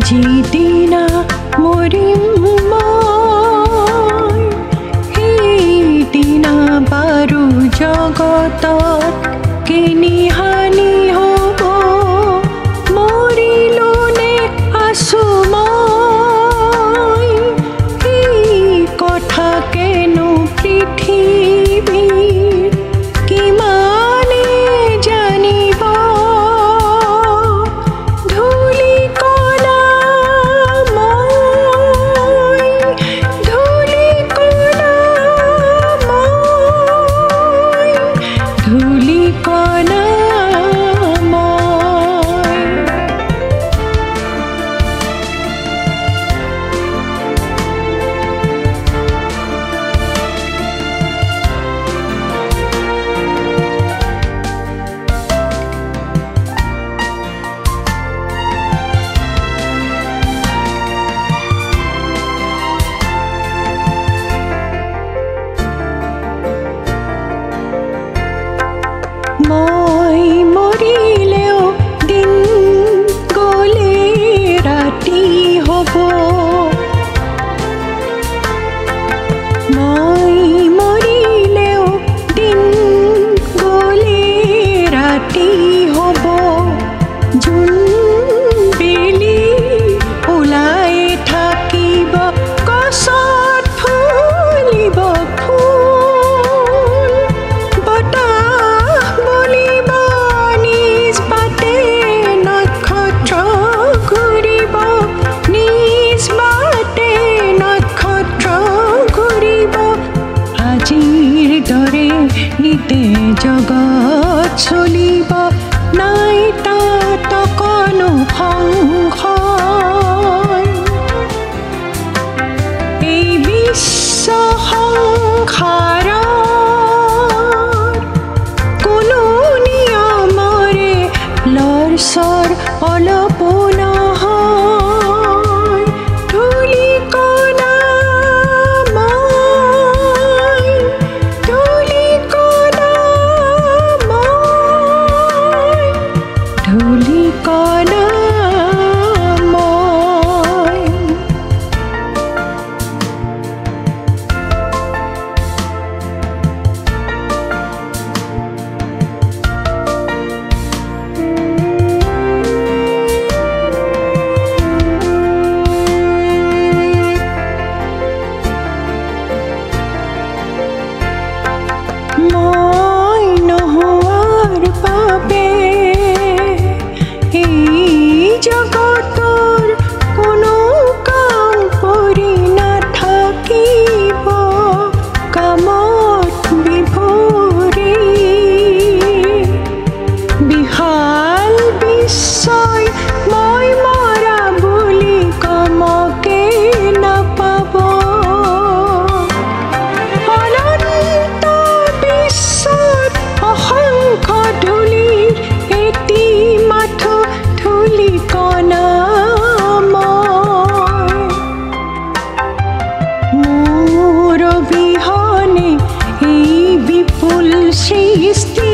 যিদিনা মৰিম মই সেইদিনা বাৰু জগতত কিনিহানি হ'ব মৰিলো নে আছো মই এই কথা কেনো পৃথিৱীৰ কিমানে জানিব মই মৰিলেও দিন গ'লে ৰাতি হ'ব মই মৰিলেও দিন গ'লে ৰাতি হ'ব জোন বেলি ওলাই থাকিব গছত ফুলিব ফুল বতাহ বলিব নিজ বাটে নক্ষত্ৰ ঘূৰিব নিজ বাটে নক্ষত্ৰ ঘূৰিব আজিৰ দৰে নিতে জগত চলিব নাই তাত কোনো সংশয় এই বিশ্ব সংসাৰৰ কোনো নিয়মৰে লৰচৰ অলপো নহয় ধূলিকণা মই ধূলিকণা মই ধূলিকণা মই মই নোহোৱাৰ বাবে এই জগতৰ কোনো কাম কৰি নাথাকিব কামত বিভৰি বিশাল বিশ্বই মই মৰা বুলি কমকে নাপাব অনন্ত বিশ্বত অসংখ্য ধূলিৰ এটি মাথো ধূলিকণা মই মোৰ অবিহনে এই বিপুল সৃষ্টি